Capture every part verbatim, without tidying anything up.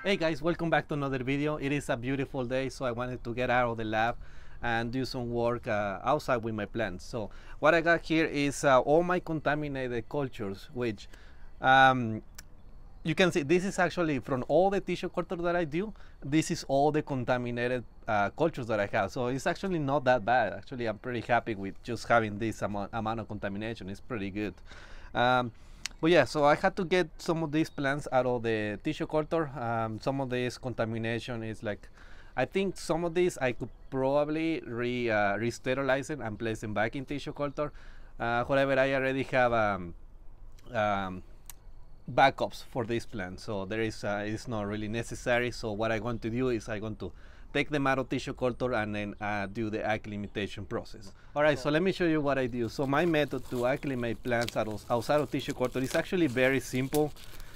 Hey guys, welcome back to another video. It is a beautiful day, so I wanted to get out of the lab and do some work uh, outside with my plants. So what I got here is uh, all my contaminated cultures, which um, you can see this is actually from all the tissue culture that I do. This is all the contaminated uh, cultures that I have. So it's actually not that bad. Actually, I'm pretty happy with just having this amount, amount of contamination. It's pretty good. Um, But yeah, so I had to get some of these plants out of the tissue culture. Um, some of this contamination is like, I think some of these I could probably re, uh, re-sterilize it and place them back in tissue culture. Uh, however, I already have um, um, backups for these plants, so there is uh, it's not really necessary. So what I'm going to do is I'm going to take them out of tissue culture and then uh, do the acclimatization process. All right, so let me show you what I do. So my method to acclimate plants outside of tissue culture is actually very simple.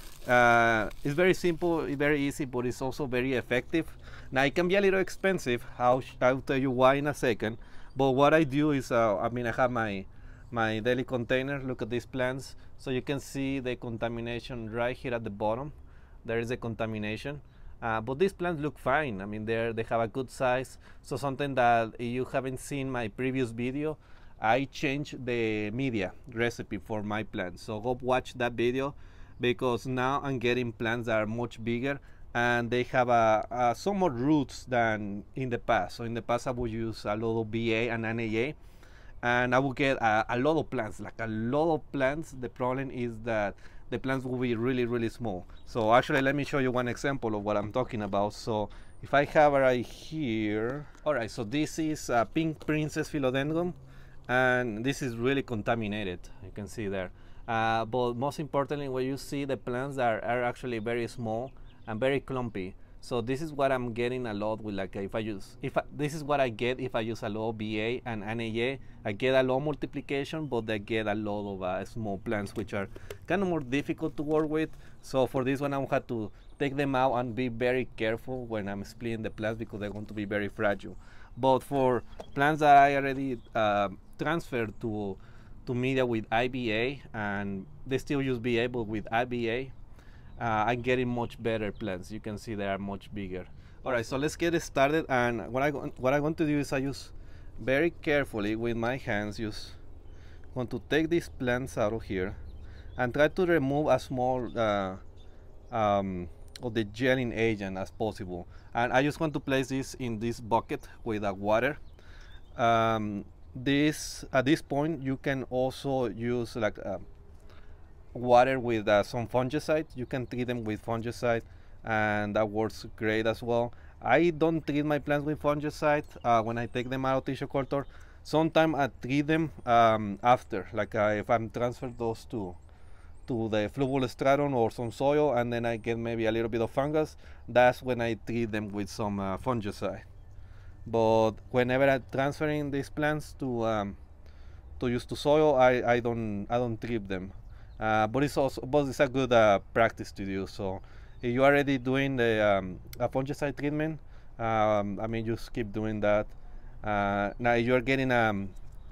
Uh, it's very simple, very easy, but it's also very effective. Now it can be a little expensive. I'll, I'll tell you why in a second. But what I do is, uh, I mean, I have my my daily container. Look at these plants. So you can see the contamination right here at the bottom. There is a contamination. Uh, but these plants look fine. I mean, they they have a good size. So something that if you haven't seen my previous video, I changed the media recipe for my plants. So go watch that video, because now I'm getting plants that are much bigger and they have a, a some more roots than in the past. So in the past I would use a lot of B A and N A A, and I would get a, a lot of plants, like a lot of plants. The problem is that the plants will be really really small. So actually let me show you one example of what I'm talking about. So if I have right here, all right, so this is a pink princess philodendron, and this is really contaminated, you can see there. Uh, but most importantly, when you see the plants that are, are actually very small and very clumpy. So this is what I'm getting a lot with, like if I use, if I, this is what I get if I use a lot of B A and N A A. I get a lot of multiplication, but I get a lot of uh, small plants, which are kind of more difficult to work with. So for this one, I will have to take them out and be very careful when I'm splitting the plants, because they're going to be very fragile. But for plants that I already uh, transferred to to media with I B A, and they still use B A, but with I B A, Uh, I'm getting much better plants. You can see they are much bigger. All right, so let's get it started. And what I what I'm going to do is I use very carefully with my hands. Just want to take these plants out of here and try to remove as small uh, um, of the gelling agent as possible. And I just want to place this in this bucket with a water. Um, this at this point you can also use like. Uh, water with uh, some fungicide. You can treat them with fungicide, and that works great as well. I don't treat my plants with fungicide uh, when I take them out of tissue culture. Sometimes I treat them um, after, like uh, if I'm transferred those to to the fluvole stratum or some soil, and then I get maybe a little bit of fungus, that's when I treat them with some uh, fungicide. But whenever I'm transferring these plants to um, to use to soil, I, I don't I don't treat them. Uh, but it's also but it's a good uh, practice to do. So if you're already doing the um, a fungicide treatment, um, I mean, just keep doing that. Uh, now if you're getting um,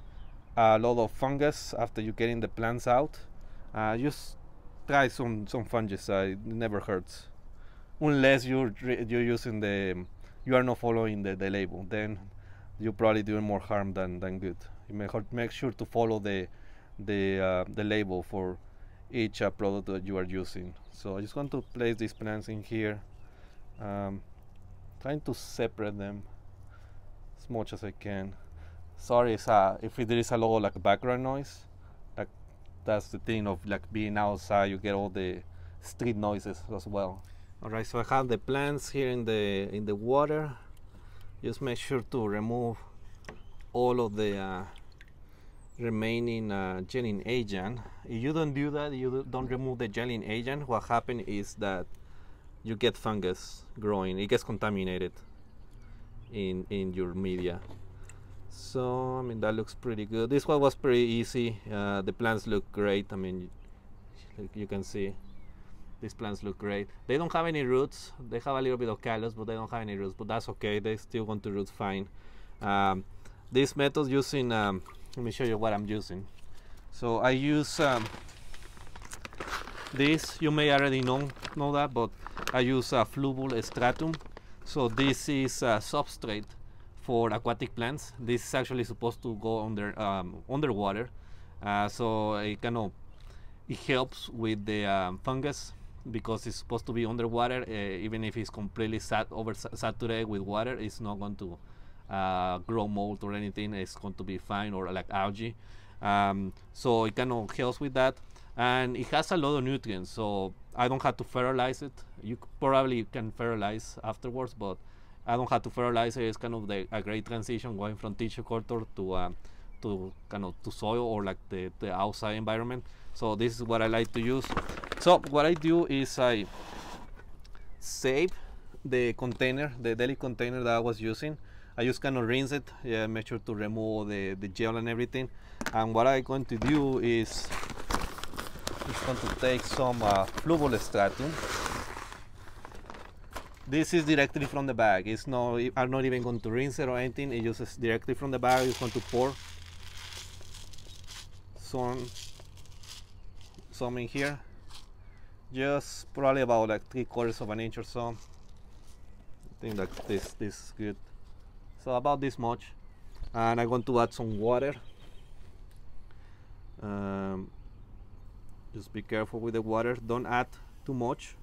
a lot of fungus after you're getting the plants out, uh, just try some some fungicide. It never hurts, unless you're you're using the you are not following the, the label. Then you're probably doing more harm than, than good. You may make sure to follow the the uh, the label for each uh, product that you are using. So I just want to place these plants in here, um, trying to separate them as much as I can. Sorry uh, if there is a lot of like background noise. Like that's the thing of like being outside, you get all the street noises as well. All right, so I have the plants here in the in the water. Just make sure to remove all of the uh, remaining uh, gelling agent. If you don't do that, you don't remove the gelling agent, what happens is that you get fungus growing. It gets contaminated in in your media. So I mean, that looks pretty good. This one was pretty easy. Uh, the plants look great. I mean, like you can see, these plants look great. They don't have any roots. They have a little bit of callus, but they don't have any roots. But that's okay. They still want to root fine. Um, this method using um, let me show you what I'm using. So I use um, This you may already know know that, but I use a fluvule stratum. So this is a substrate for aquatic plants. This is actually supposed to go under um, underwater, uh, so it kind of it helps with the um, fungus because it's supposed to be underwater. Uh, even if it's completely sat over saturated with water, it's not going to uh, grow mold or anything. It's going to be fine, or like algae. Um, so it kind of helps with that, and it has a lot of nutrients. So I don't have to fertilize it. You probably can fertilize afterwards, but I don't have to fertilize it. It's kind of the, a great transition going from tissue culture to um, to kind of to soil or like the, the outside environment. So this is what I like to use. So what I do is I save the container, the deli container that I was using. I just kind of rinse it, yeah, make sure to remove the, the gel and everything. And what I'm going to do is I'm going to take some uh, fluvule stratum. This is directly from the bag. It's not, I'm not even going to rinse it or anything. It just directly from the bag. It's going to pour some, some in here. Just probably about like three quarters of an inch or so. I think that this, this is good. So about this much. And I'm going to add some water. Um, just be careful with the water. Don't add too much.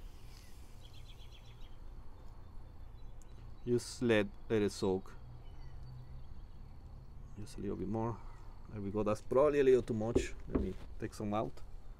Just let, let it soak. Just a little bit more. There we go. That's probably a little too much. Let me take some out.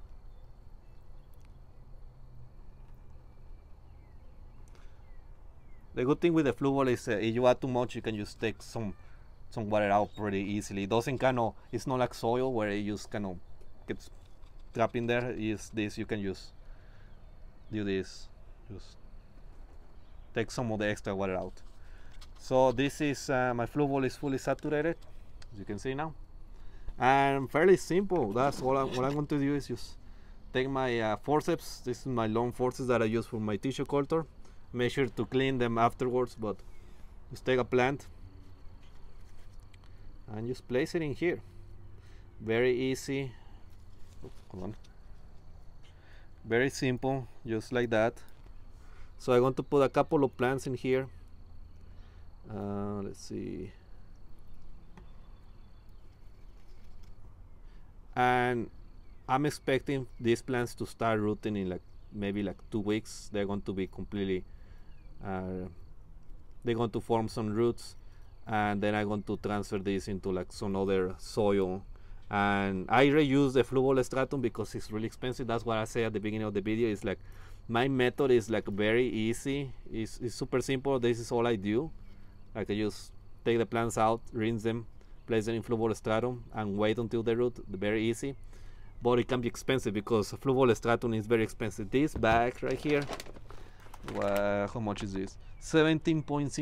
The good thing with the fluvule is uh, if you add too much, you can just take some some water out pretty easily. It doesn't kind of, it's not like soil where it just kind of gets trapped in there. Is this, you can just do this, just take some of the extra water out. So this is uh, my fluvule is fully saturated, as you can see now, and fairly simple. That's all. I, what I'm going to do is just take my uh, forceps. This is my long forceps that I use for my tissue culture. Make sure to clean them afterwards, but just take a plant and just place it in here. Very easy. Oh, hold on. Very simple, just like that. So I'm going to put a couple of plants in here. Uh, let's see. And I'm expecting these plants to start rooting in like maybe like two weeks. They're going to be completely uh, they're going to form some roots, and then I'm going to transfer this into like some other soil. And I reuse the fluvule stratum because it's really expensive. That's what I say at the beginning of the video. It's like my method is like very easy. It's, it's super simple. This is all I do. Like I just take the plants out, rinse them, place them in fluvule stratum, and wait until they root. Very easy. But it can be expensive because fluvule stratum is very expensive. This bag right here, uh, how much is this? seventeen point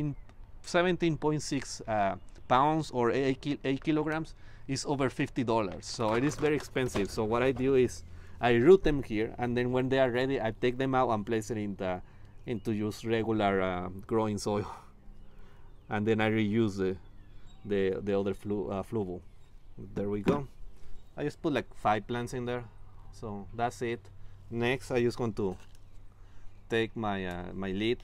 six uh, pounds or eight, ki eight kilograms is over fifty dollars. So it is very expensive. So what I do is I root them here, and then when they are ready, I take them out and place it in the, into just regular uh, growing soil, and then I reuse the the, the other flu, uh, fluvule. There we go. I just put like five plants in there, so that's it. Next, I just going to take my uh, my lid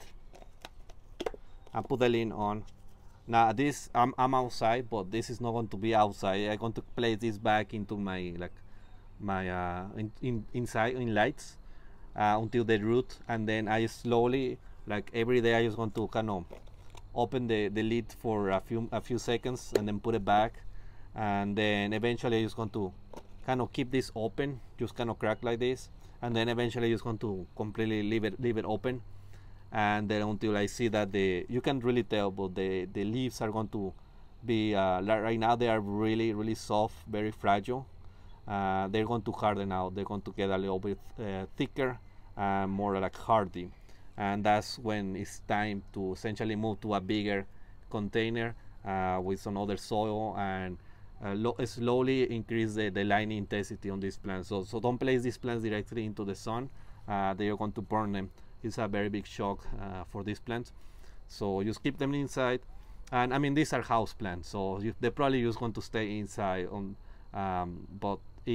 and put the lid on. Now this, I'm, I'm outside, but this is not going to be outside. I'm going to place this back into my like my uh, in, in, inside in lights uh, until they root, and then I slowly, like every day, I just going to kind of open the, the lid for a few a few seconds and then put it back, and then eventually I'm just going to kind of keep this open, just kind of crack like this, and then eventually just going to completely leave it leave it open, and then until I see that the, you can really tell, but the the leaves are going to be uh, right now they are really really soft, very fragile. Uh, they're going to harden out. They're going to get a little bit uh, thicker and more like hardy, and that's when it's time to essentially move to a bigger container uh, with some other soil, and uh, slowly increase the, the lining intensity on these plants. So, so don't place these plants directly into the sun. Uh, they are going to burn them. It's a very big shock uh, for these plants. So just keep them inside. And I mean, these are house plants, so you, they're probably just going to stay inside. On, um, but if you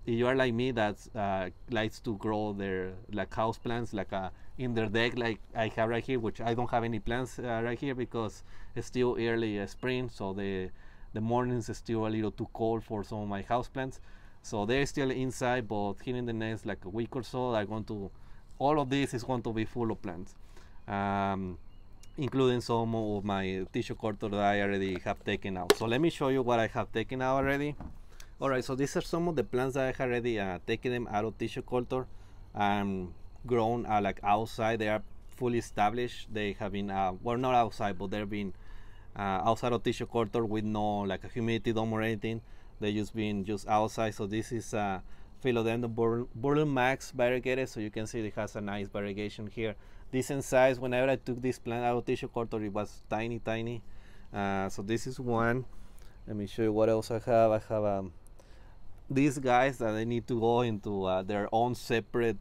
if you are like me that uh, likes to grow their like house plants like uh, in their deck like I have right here, which I don't have any plants uh, right here because it's still early uh, spring, so the the mornings is still a little too cold for some of my house plants, so they're still inside. But here in the next like a week or so, I'm going to, all of this is going to be full of plants, um, including some of my tissue culture that I already have taken out. So let me show you what I have taken out already. Alright, so these are some of the plants that I have already uh, taken them out of tissue culture and grown uh, like outside. They are fully established. They have been, uh, well, not outside, but they've been uh, outside of tissue culture with no like a humidity dome or anything. They just been just outside. So this is uh, Philodendron Burlum Max variegated. So you can see it has a nice variegation here. Decent size. Whenever I took this plant out of tissue culture, it was tiny, tiny. Uh, so this is one. Let me show you what else I have. I have um, these guys that they need to go into uh, their own separate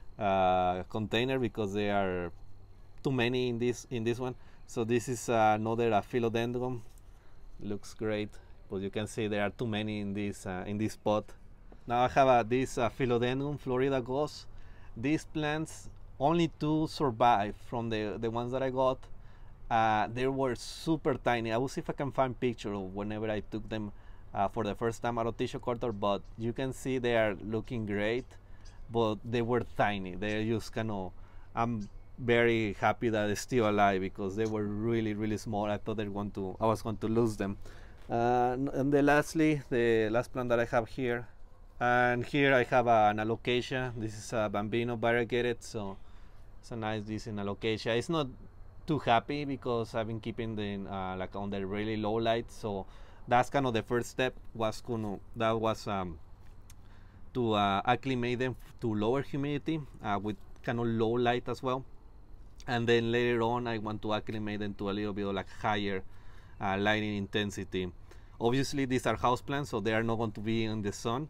uh, container because they are too many in this in this one. So this is uh, another uh, philodendron. Looks great, but you can see there are too many in this uh, in this pot. Now I have uh, this uh, philodendron Florida Ghost. These plants, only two survived from the the ones that I got. Uh, they were super tiny. I will see if I can find picture of whenever I took them uh, for the first time out of tissue culture, but you can see they are looking great, but they were tiny. They're just kind of, I'm very happy that they're still alive because they were really, really small. I thought they were going to, I was going to lose them. Uh, and then lastly, the last plant that I have here, and here I have uh, an alocasia. This is a Bambino variegated, so it's a nice, decent alocasia. It's not too happy because I've been keeping them uh, like on the really low light, so that's kind of the first step was gonna, that was um, to uh, acclimate them to lower humidity uh, with kind of low light as well, and then later on I want to acclimate them to a little bit of like higher uh, lighting intensity. Obviously these are houseplants, so they are not going to be in the sun,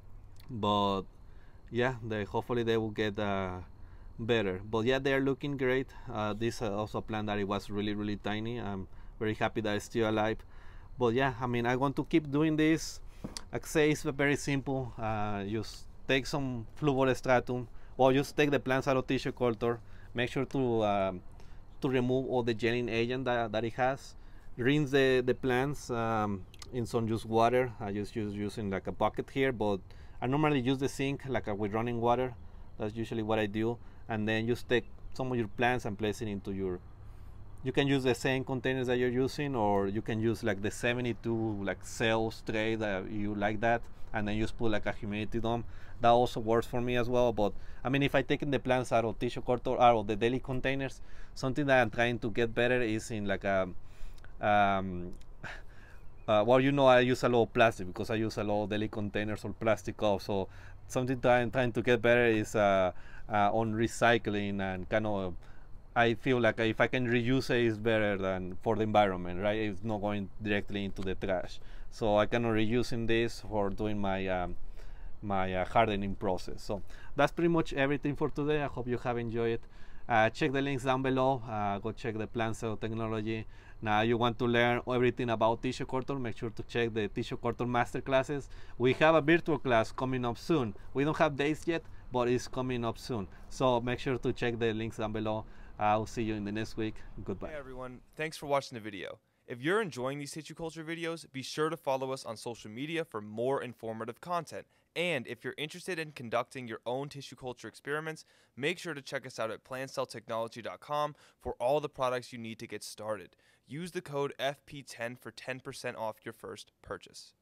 but yeah, they hopefully they will get uh, better. But yeah, they're looking great. Uh, this uh, also a plant that it was really, really tiny. I'm very happy that it's still alive. But yeah, I mean, I want to keep doing this. Like I say, it's very simple. Uh, just take some fluorostratum, or just take the plants out of tissue culture. Make sure to um, to remove all the gelling agent that, that it has. Rinse the, the plants um, in some just water. I just use using like a bucket here, but I normally use the sink like uh, with running water. That's usually what I do. And then just take some of your plants and place it into your, you can use the same containers that you're using, or you can use like the seventy-two like cells tray that you like that, and then just put like a humidity dome. That also works for me as well. But I mean, if I taking the plants out of tissue culture, out of the daily containers, something that I'm trying to get better is in like a um, uh, well, you know, I use a lot of plastic because I use a lot of daily containers or plastic cups. So something that I'm trying to get better is uh, uh, on recycling, and kind of I feel like if I can reuse it, it's better than for the environment, right? It's not going directly into the trash. So I can reusing this for doing my um, my uh, hardening process. So that's pretty much everything for today. I hope you have enjoyed it. Uh, check the links down below. Uh, go check the plant cell technology. Now you want to learn everything about tissue culture, make sure to check the tissue culture master classes. We have a virtual class coming up soon. We don't have dates yet, but it's coming up soon. So make sure to check the links down below. I'll see you in the next week. Goodbye. Hey everyone, thanks for watching the video. If you're enjoying these tissue culture videos, be sure to follow us on social media for more informative content. And if you're interested in conducting your own tissue culture experiments, make sure to check us out at plant cell technology dot com for all the products you need to get started. Use the code F P ten for ten percent off your first purchase.